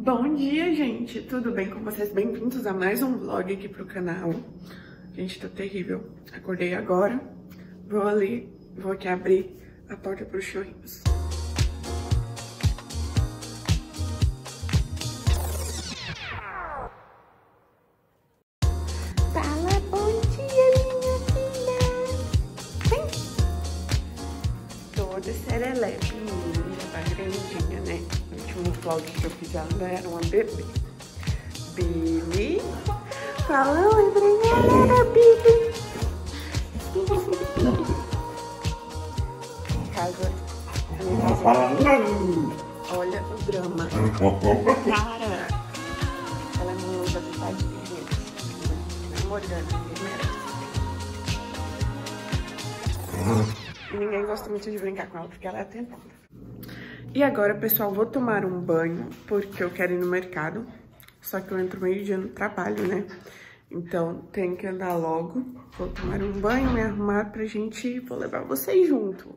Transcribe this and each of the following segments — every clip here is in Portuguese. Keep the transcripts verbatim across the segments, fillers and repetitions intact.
Bom dia, gente! Tudo bem com vocês? Bem-vindos a mais um vlog aqui pro canal. Gente, tô terrível. Acordei agora, vou ali, vou aqui abrir a porta pros churrinhos. Fala, bom dia, minha filha! Vem! Toda serelepe, menina, já tá grandinha, né? O último vlog que eu fiz ela era uma bebê. Billy. Fala, oi, Brunella, Billy. Em casa. A minha casa. Olha o drama. Para. Ela é muito apertadinha, gente. Namorando, ninguém merece. E ninguém gosta muito de brincar com ela porque ela é atentada. E agora, pessoal, vou tomar um banho, porque eu quero ir no mercado. Só que eu entro meio dia no trabalho, né? Então, tem que andar logo. Vou tomar um banho, me arrumar pra gente ir. Vou levar vocês junto.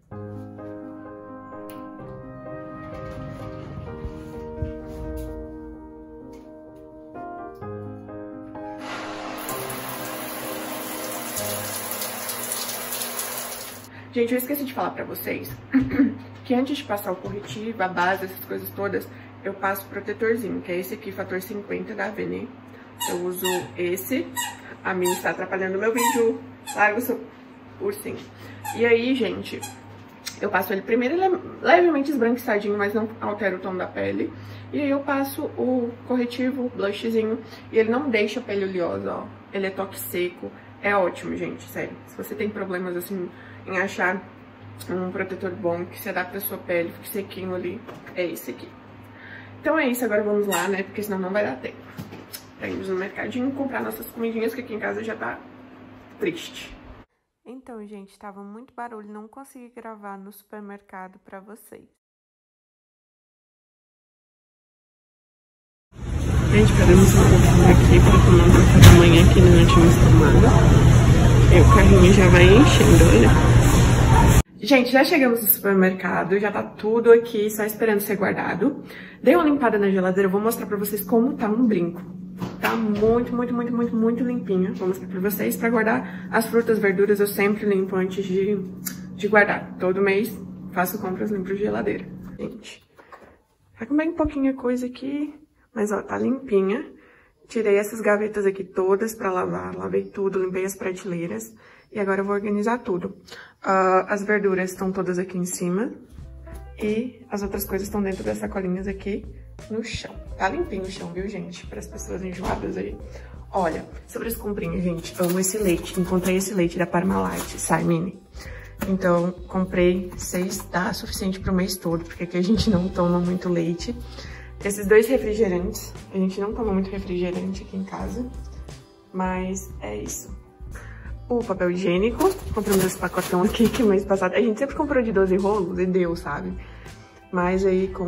Gente, eu esqueci de falar pra vocês que antes de passar o corretivo, a base, essas coisas todas, eu passo protetorzinho, que é esse aqui, fator cinquenta da Avene. Eu uso esse. A minha está atrapalhando o meu vídeo. Larga o seu ursinho. E aí, gente, eu passo ele primeiro, ele é levemente esbranquiçadinho, mas não altera o tom da pele. E aí eu passo o corretivo, o blushzinho, e ele não deixa a pele oleosa, ó. Ele é toque seco. É ótimo, gente, sério. Se você tem problemas, assim, em achar um protetor bom que se adapta à sua pele, fique sequinho ali, é esse aqui. Então é isso, agora vamos lá, né, porque senão não vai dar tempo. Pra irmos no mercadinho comprar nossas comidinhas, que aqui em casa já tá triste. Então, gente, tava muito barulho, não consegui gravar no supermercado pra vocês. Gente, paramos um pouquinho aqui pra tomar um café da manhã que não tínhamos tomado. E o carrinho já vai enchendo, olha. Gente, já chegamos no supermercado, já tá tudo aqui, só esperando ser guardado. Dei uma limpada na geladeira, eu vou mostrar pra vocês como tá um brinco. Tá muito, muito, muito, muito, muito limpinho. Vou mostrar pra vocês. Pra guardar as frutas, verduras, eu sempre limpo antes de, de guardar. Todo mês faço compras, limpo a geladeira. Gente, tá com bem pouquinha coisa aqui, mas ó, tá limpinha. Tirei essas gavetas aqui todas pra lavar, lavei tudo, limpei as prateleiras. E agora eu vou organizar tudo. Uh, as verduras estão todas aqui em cima. E as outras coisas estão dentro das sacolinhas aqui no chão. Tá limpinho o chão, viu, gente? Para as pessoas enjoadas aí. Olha, sobre as comprinhas, gente, amo esse leite. Encontrei esse leite da Parmalat, sai mini. Então, comprei seis, tá suficiente pro mês todo, porque aqui a gente não toma muito leite. Esses dois refrigerantes, a gente não toma muito refrigerante aqui em casa, mas é isso. O papel higiênico, compramos esse pacotão aqui que mês passado, a gente sempre comprou de doze rolos e deu, sabe? Mas aí com...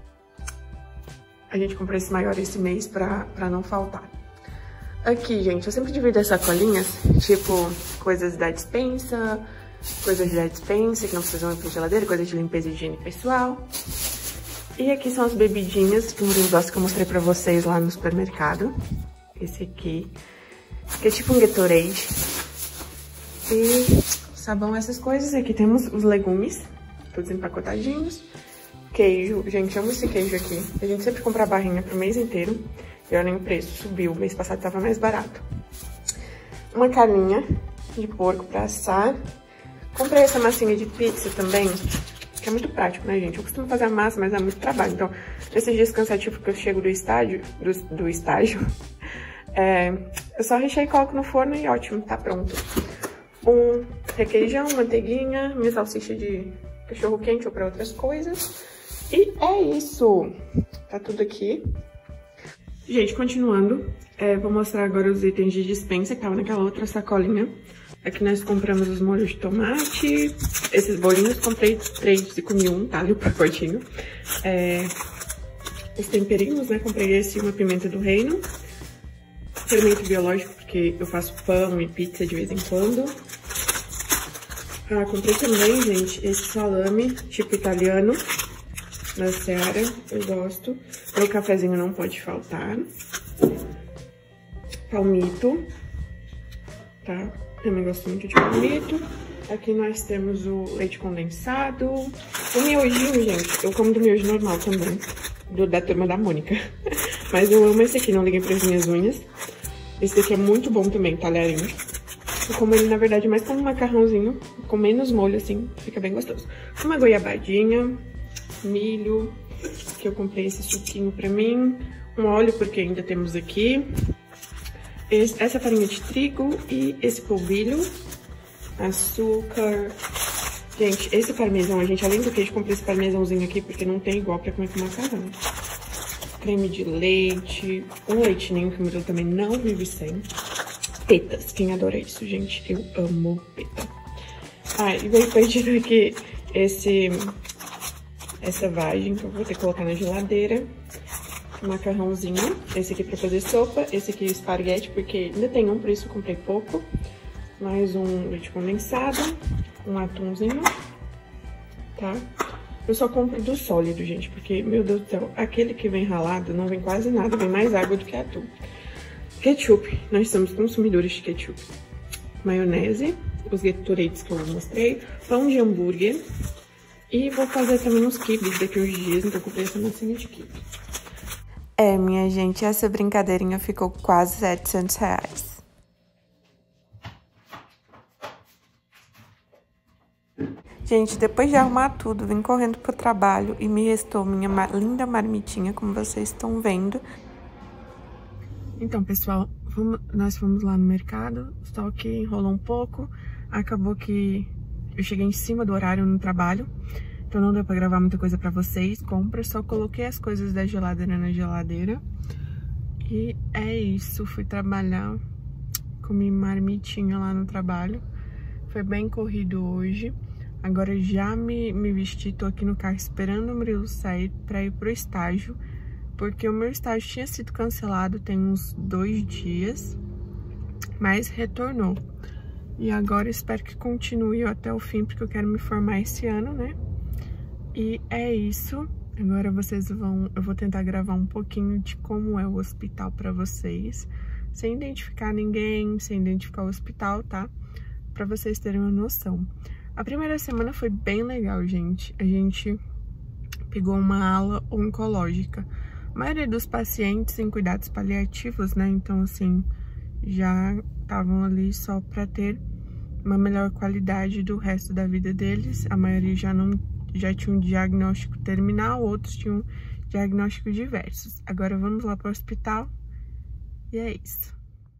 a gente comprou esse maior esse mês pra, pra não faltar. Aqui, gente, eu sempre divido as sacolinhas, tipo, coisas da despensa, coisas da despensa que não precisam ir pra geladeira, coisas de limpeza e higiene pessoal. E aqui são as bebidinhas, um dos doces que eu mostrei pra vocês lá no supermercado. Esse aqui, que é tipo um Gatorade. E sabão, essas coisas. Aqui temos os legumes, todos empacotadinhos. Queijo, gente, amo esse queijo aqui. A gente sempre compra a barrinha pro mês inteiro. E olha o preço, subiu. O mês passado tava mais barato. Uma carninha de porco pra assar. Comprei essa massinha de pizza também, que é muito prático, né, gente? Eu costumo fazer a massa, mas é muito trabalho. Então, nesses dias cansativos que eu chego do estádio, do, do estágio, é, eu só recheio e coloco no forno e ótimo, tá pronto. Um requeijão, manteiguinha, minha salsicha de cachorro quente ou para outras coisas. E é isso. Tá tudo aqui. Gente, continuando, é, vou mostrar agora os itens de dispensa que estavam naquela outra sacolinha. Aqui nós compramos os molhos de tomate. Esses bolinhos, comprei três e comi um, tá? Ali o pacotinho. É, os temperinhos, né? Comprei esse e uma pimenta do reino. Fermento biológico, porque eu faço pão e pizza de vez em quando. Ah, comprei também, gente, esse salame tipo italiano. na Seara, eu gosto. Meu cafezinho não pode faltar. Palmito, tá? Também gosto muito de palmito. Aqui nós temos o leite condensado. O miojinho, gente, eu como do miojo normal também, do, da turma da Mônica. Mas eu amo esse aqui, não liguei para as minhas unhas. Esse daqui é muito bom também, talharinho. Eu como ele, na verdade, mais como um macarrãozinho, com menos molho, assim, fica bem gostoso. Uma goiabadinha, milho, que eu comprei esse suquinho pra mim. Um óleo, porque ainda temos aqui. Esse, essa farinha de trigo e esse polvilho. Açúcar. Gente, esse parmesão, a gente, além do queijo, comprei esse parmesãozinho aqui, porque não tem igual pra comer com macarrão. Creme de leite, um leitinho que o Murilo também não vive sem. Petas, quem adora isso, gente? Eu amo peta. Ah, e veio perdido aqui esse, essa vagem que eu vou ter que colocar na geladeira. Macarrãozinho, esse aqui pra fazer sopa, esse aqui esparguete, porque ainda tem um, por isso eu comprei pouco. Mais um leite condensado, um atumzinho, tá? Eu só compro do sólido, gente, porque, meu Deus do céu, aquele que vem ralado não vem quase nada, vem mais água do que atum. Ketchup, nós somos consumidores de ketchup. Maionese, os Gatorades que eu mostrei, pão de hambúrguer. E vou fazer também uns quibes daqui uns dias, então eu comprei essa massinha de quibe. É, minha gente, essa brincadeirinha ficou quase setecentos reais. Gente, depois de arrumar tudo, vim correndo pro trabalho e me restou minha linda marmitinha, como vocês estão vendo. Então, pessoal, fomos, nós fomos lá no mercado, só que enrolou um pouco. Acabou que eu cheguei em cima do horário no trabalho, então não deu pra gravar muita coisa pra vocês. Compra, só coloquei as coisas da geladeira na geladeira. E é isso, fui trabalhar, comi marmitinha lá no trabalho. Foi bem corrido hoje. Agora já me, me vesti, tô aqui no carro esperando o Murilo sair pra ir pro estágio. Porque o meu estágio tinha sido cancelado tem uns dois dias, mas retornou. E agora espero que continue até o fim, porque eu quero me formar esse ano, né? E é isso. Agora vocês vão... Eu vou tentar gravar um pouquinho de como é o hospital pra vocês. Sem identificar ninguém, sem identificar o hospital, tá? Pra vocês terem uma noção. A primeira semana foi bem legal, gente. A gente pegou uma ala oncológica. A maioria dos pacientes em cuidados paliativos, né? Então, assim, já estavam ali só para ter uma melhor qualidade do resto da vida deles. A maioria já não já tinha um diagnóstico terminal, outros tinham diagnóstico diversos. Agora vamos lá para o hospital e é isso.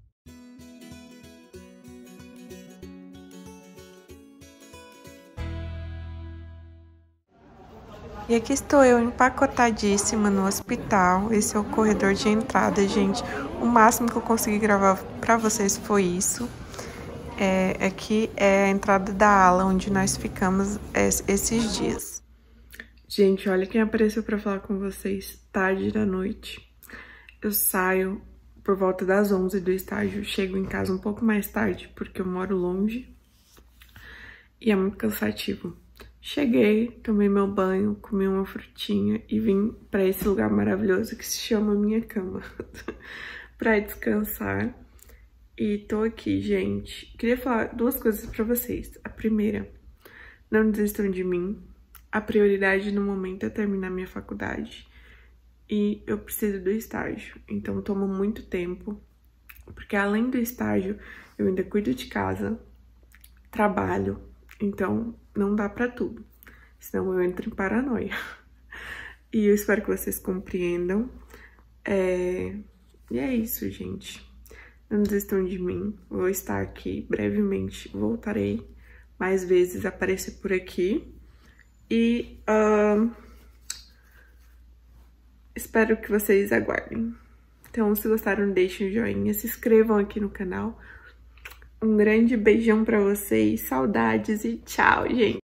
E aqui estou eu empacotadíssima no hospital. Esse é o corredor de entrada, gente. O máximo que eu consegui gravar pra vocês foi isso. É, aqui é a entrada da ala onde nós ficamos esses dias. Gente, olha quem apareceu pra falar com vocês tarde da noite. Eu saio por volta das onze do estágio. Chego em casa um pouco mais tarde, porque eu moro longe. E é muito cansativo. Cheguei, tomei meu banho, comi uma frutinha e vim pra esse lugar maravilhoso que se chama minha cama pra descansar. E tô aqui, gente. Queria falar duas coisas pra vocês. A primeira, não desistam de mim. A prioridade no momento é terminar minha faculdade. E eu preciso do estágio, então toma muito tempo. Porque além do estágio, eu ainda cuido de casa, trabalho. Então, não dá pra tudo, senão eu entro em paranoia. E eu espero que vocês compreendam. É... E é isso, gente. Não desistam de mim. Vou estar aqui brevemente. Voltarei mais vezes, aparecer por aqui. E uh... espero que vocês aguardem. Então, se gostaram, deixem um joinha, se inscrevam aqui no canal. Um grande beijão pra vocês, saudades e tchau, gente!